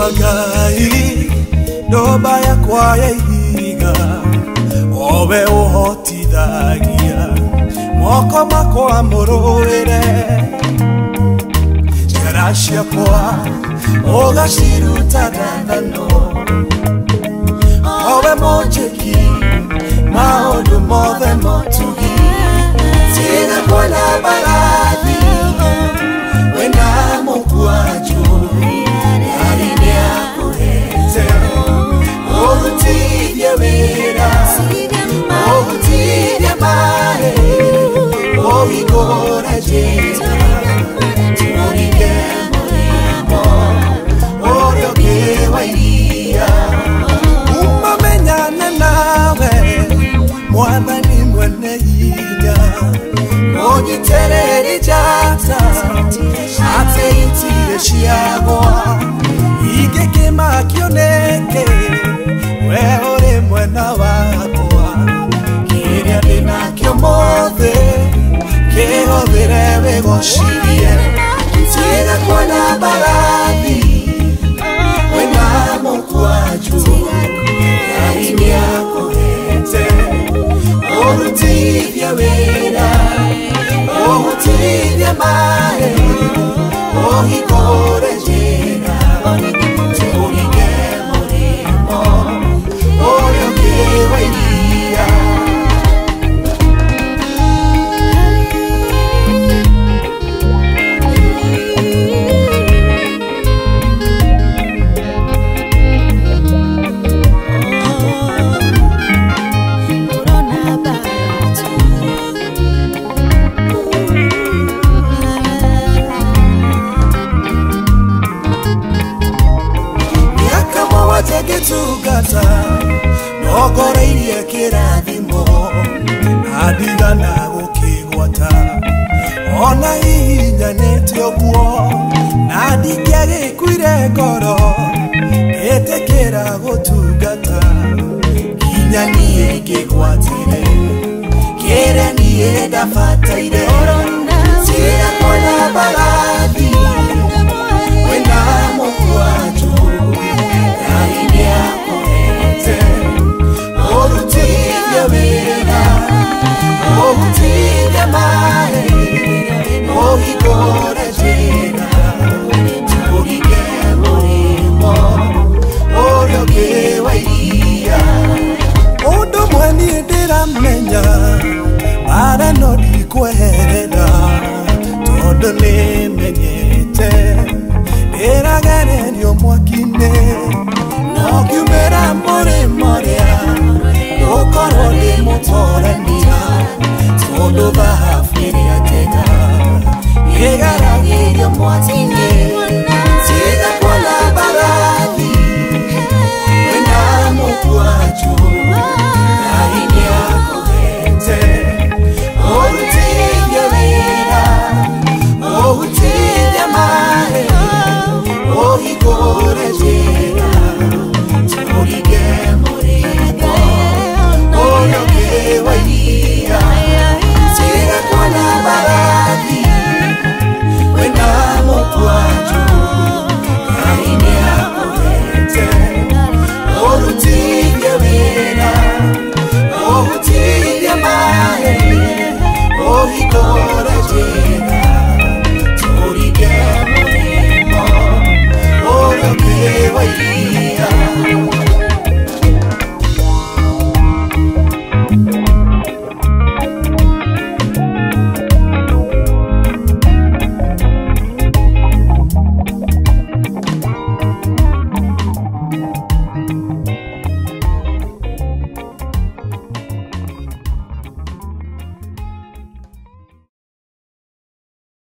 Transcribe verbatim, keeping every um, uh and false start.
Jehova Ngai ndoba yakwa ya ihiga owe ũhotithagia moko makwa mũrũĩre njĩra ciakwa ũgaciruta ndathano owe mũnjĩki maũndũ mothe motugi tiga kuona mbarathi wena mũkwanjũ arine akũhete ũrutithie wĩra ũgũtithie maĩ ũhingũre njĩra tũrige mũrimo ũrĩa ũngĩ wa iria kuma menyane nawe Mwathani mwene hinya ũnyitĩrĩri njata atĩ itirĩ ciagwa ingĩkĩma kĩoneke we ũrĩ mwena wakwa kĩrĩa ndĩ nakĩo mothe kĩhũthĩre wĩgocirie tiga kuona mbarathi wena mũkwanjũ Ngai nĩakũhete ũrutithie wĩra ũhutithie maĩ ũhingũre njĩra tũrige mũrimo ũrĩa ũngĩ wa iria Tugata nogoreirie kĩrathimo adigana gũkĩgwata ona hihinyanĩte ũguo na ndingĩagĩkuire ngoro ngĩtĩkĩra gũtungata nginya niĩ ngĩgwatire kĩrĩa niĩ ndabataire tiga kuona mbarathi wena mũkwanjũ ũrutithie wĩra ũhutithie maĩ ũhingũre njĩra tũrige mũrimo ũrĩa ũngĩ wa iria ũndũ ũmwe niĩ ndĩramenya bara no ndikweherera tondũ nĩmenyete ndĩragererio mwaki-inĩ no ngiumĩra